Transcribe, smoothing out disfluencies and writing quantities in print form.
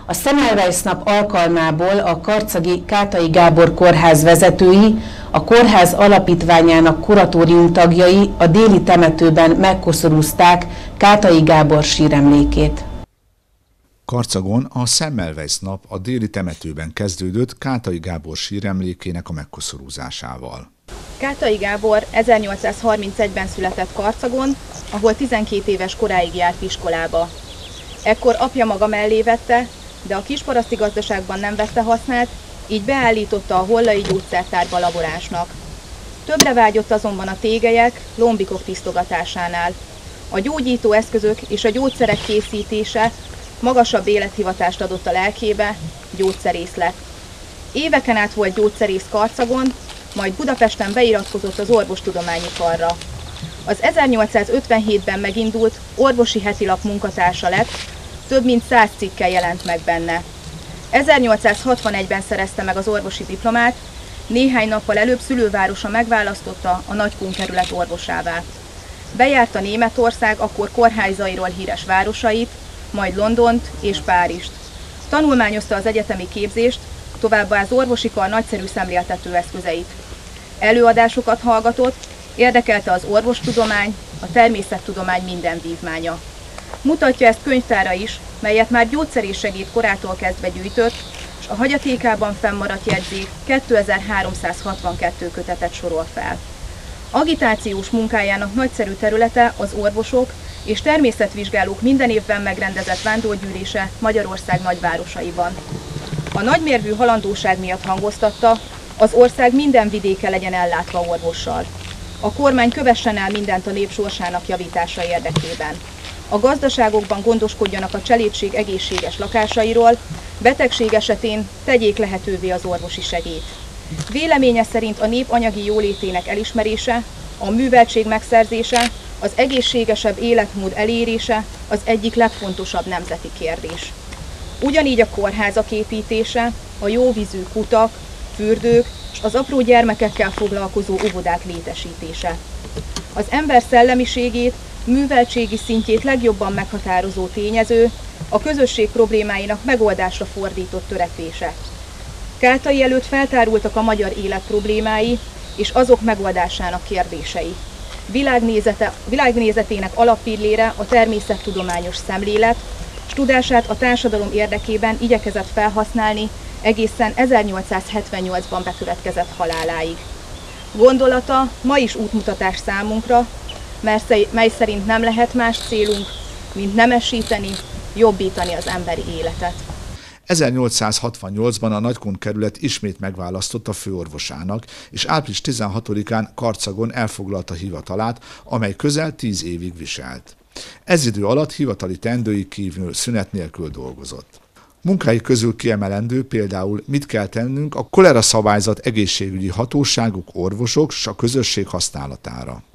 A Semmelweis nap alkalmából a karcagi Kátai Gábor kórház vezetői, a kórház alapítványának kuratórium tagjai a déli temetőben megkoszorúzták Kátai Gábor síremlékét. Karcagon a Semmelweis nap a déli temetőben kezdődött Kátai Gábor síremlékének a megkoszorúzásával. Kátai Gábor 1831-ben született Karcagon, ahol 12 éves koráig járt iskolába. Ekkor apja maga mellé vette, de a kisparaszti gazdaságban nem vette hasznát, így beállította a hollai gyógyszertárba laboránsnak. Többre vágyott azonban a tégelyek, lombikok tisztogatásánál. A gyógyító eszközök és a gyógyszerek készítése magasabb élethivatást adott a lelkébe, gyógyszerész lett. Éveken át volt gyógyszerész Karcagon, majd Budapesten beiratkozott az orvostudományi karra. Az 1857-ben megindult orvosi hetilap munkatársa lett, több mint 100 cikkel jelent meg benne. 1861-ben szerezte meg az orvosi diplomát, néhány nappal előbb szülővárosa megválasztotta a Nagykun kerület orvosává. Bejárta Németország akkor kórházairól híres városait, majd Londont és Párizst. Tanulmányozta az egyetemi képzést, továbbá az orvosi kar nagyszerű szemléltető eszközeit. Előadásokat hallgatott, érdekelte az orvostudomány, a természettudomány minden vívmánya. Mutatja ezt könyvtára is, melyet már gyógyszerész segéd korától kezdve gyűjtött, és a hagyatékában fennmaradt jegyzék 2362 kötetet sorol fel. Agitációs munkájának nagyszerű területe az orvosok és természetvizsgálók minden évben megrendezett vándorgyűlése Magyarország nagyvárosaiban. A nagymérvű halandóság miatt hangoztatta, az ország minden vidéke legyen ellátva orvossal. A kormány kövessen el mindent a nép sorsának javítása érdekében. A gazdaságokban gondoskodjanak a cselédség egészséges lakásairól, betegség esetén tegyék lehetővé az orvosi segélyt. Véleménye szerint a nép anyagi jólétének elismerése, a műveltség megszerzése, az egészségesebb életmód elérése az egyik legfontosabb nemzeti kérdés. Ugyanígy a kórházak építése, a jóvízű kutak, fürdők és az apró gyermekekkel foglalkozó óvodák létesítése. Az ember szellemiségét, műveltségi szintjét legjobban meghatározó tényező a közösség problémáinak megoldásra fordított törekvése. Kátai előtt feltárultak a magyar élet problémái és azok megoldásának kérdései. Világnézetének alappillére a természettudományos szemlélet, s tudását a társadalom érdekében igyekezett felhasználni egészen 1878-ban bekövetkezett haláláig. Gondolata ma is útmutatás számunkra, mely szerint nem lehet más célunk, mint nemesíteni, jobbítani az emberi életet. 1868-ban a Nagykun kerület ismét megválasztotta főorvosának, és április 16-án Karcagon elfoglalta hivatalát, amely közel 10 évig viselt. Ez idő alatt hivatali teendői kívül szünet nélkül dolgozott. Munkái közül kiemelendő például mit kell tennünk a kolera szabályzat egészségügyi hatóságok, orvosok és a közösség használatára.